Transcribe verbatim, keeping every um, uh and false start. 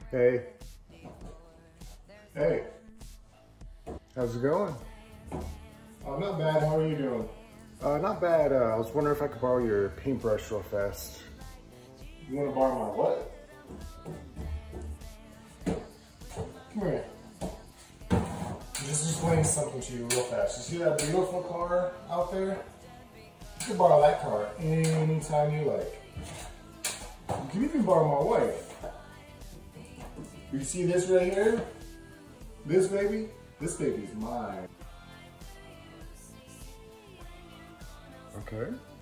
Hey. Hey. How's it going? Oh, not bad. How are you doing? Uh, not bad. Uh, I was wondering if I could borrow your paintbrush real fast. You want to borrow my what? Come here. Just explain something to you real fast. You see that beautiful car out there? You can borrow that car anytime you like. You can even borrow my wife. You see this right here? This baby? This baby's mine. Okay.